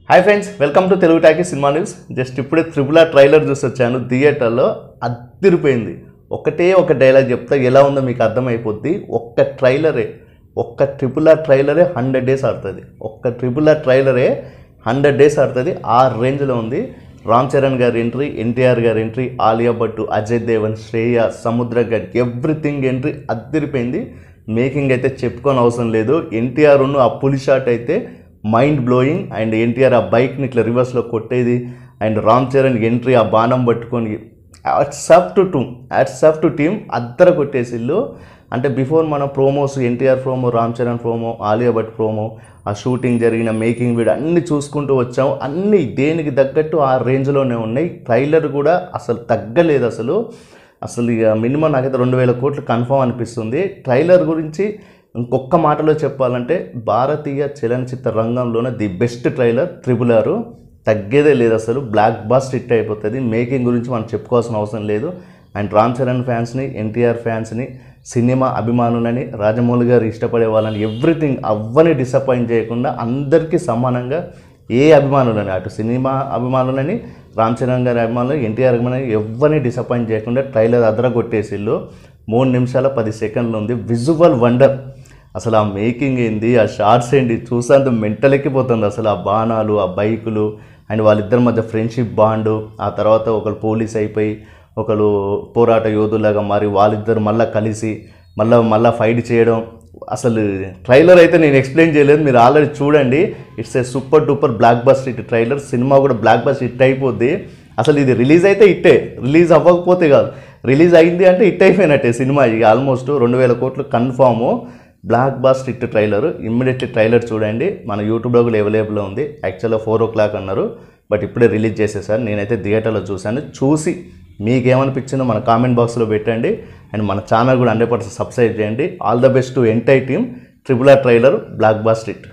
Hi friends, welcome to Telugu talkies cinema news. Just ఇప్పుడే RRR trailer చూసి వచ్చాను. థియేటర్లో అదిరిపోయింది. ఒకటే ఒక డైలాగ్ చెప్తా, ఎలా ఉందో మీకు అర్థమైపోద్ది. ఒక్క RRR ట్రైలరే 100 డేస్ ఆడుతుంది. RRR ట్రైలరే 100 డేస్ ఆడుతుంది. ఆ రేంజ్లో ఉంది. రామ్ చరణ్ గారి ఎంట్రీ, ఎన్టీఆర్ గారి ఎంట్రీ, ఆలియా భట్టు, అజయ్ దేవన్, శ్రేయ, సముద్ర గారి ఎవ్రీథింగ్ ఎంట్రీ అదిరిపోయింది. మేకింగ్ అయితే చెప్పుకొని అవసరం లేదు. ఎన్టీఆర్ ఆ పులి షాట్ అయితే మైండ్ బ్లోయింగ్. అండ్ ఎన్టీఆర్ ఆ బైక్ని ఇట్లా రివర్స్లో కొట్టేది, అండ్ రామ్ చరణ్ ఎంట్రీ ఆ బాణం పట్టుకొని హ్యాట్స్ ఆఫ్ టు టీమ్ అద్దర కొట్టేసిళ్ళు. అంటే బిఫోర్ మన promos, NTR promo, Ram Charan promo, Alia Bhatt promo, ఆ షూటింగ్ జరిగిన మేకింగ్ వీడియో అన్నీ చూసుకుంటూ వచ్చాము. అన్నీ దేనికి తగ్గట్టు ఆ రేంజ్లోనే ఉన్నాయి. ట్రైలర్ కూడా అసలు తగ్గలేదు. అసలు ఇక మినిమం నాకైతే 2000 కోట్లు కన్ఫర్మ్ అనిపిస్తుంది. ట్రైలర్ గురించి ఇంకొక మాటలో చెప్పాలంటే భారతీయ చలనచిత్ర రంగంలోనే ది బెస్ట్ ట్రైలర్ RRR. తగ్గేదే లేదు. అసలు బ్లాక్ బస్టర్ హిట్ అయిపోతుంది. మేకింగ్ గురించి మనం చెప్పుకోవాల్సిన అవసరం లేదు. అండ్ రామ్ చరణ్ ఫ్యాన్స్ని, ఎన్టీఆర్ ఫ్యాన్స్ని, సినిమా అభిమానులని, రాజమౌళి గారు ఇష్టపడే వాళ్ళని ఎవ్రీథింగ్ అవ్వని డిసప్పాయింట్ చేయకుండా అందరికీ సమానంగా ఏ అభిమానులని, అటు సినిమా అభిమానులని, రామ్ చరణ్ గారి అభిమానులు, ఎన్టీఆర్ అభిమానులు ఎవ్వరిని డిసప్పాయింట్ చేయకుండా ట్రైలర్ అదర కొట్టేసిళ్ళు. 3 నిమిషాల 10 సెకండ్లు ఉంది. Visual wonder. అసలు ఆ మేకింగ్ ఏంది, ఆ షార్ట్స్ ఏంటి, చూసేంత మెంటలెక్కిపోతుంది. అసలు ఆ బాణాలు, ఆ బైకులు, అండ్ వాళ్ళిద్దరి మధ్య ఫ్రెండ్షిప్ బాండు, ఆ తర్వాత ఒకరు పోలీస్ అయిపోయి ఒకరు పోరాట యోధులాగా మారి వాళ్ళిద్దరు మళ్ళీ కలిసి మళ్ళీ ఫైట్ చేయడం. అసలు ట్రైలర్ అయితే నేను ఎక్స్ప్లెయిన్ చేయలేదు, మీరు ఆల్రెడీ చూడండి. It's a super duper blockbuster hit trailer. Cinema కూడా బ్లాక్ బస్టర్ హిట్ అయిపోద్ది. అసలు ఇది రిలీజ్ అయితే హిట్టే, రిలీజ్ అవ్వకపోతే కాదు. రిలీజ్ అయింది అంటే హిట్ అయిపోయినట్టే సినిమా. ఇక ఆల్మోస్ట్ 2000 కోట్లు confirm. Blockbuster hit trailer. Immediately trailer చూడండి. మన యూట్యూబ్లో కూడా అవైలబుల్లో ఉంది. యాక్చువల్గా 4 o'clock అన్నారు, బట్ ఇప్పుడే రిలీజ్ చేసేసారు. నేనైతే థియేటర్లో చూశాను. చూసి మీకేమనిపించిందో మన కామెంట్ బాక్స్లో పెట్టండి. అండ్ మన ఛానల్ కూడా 100% సబ్స్క్రైబ్ చేయండి. All the best to entire team. RRR trailer blockbuster hit.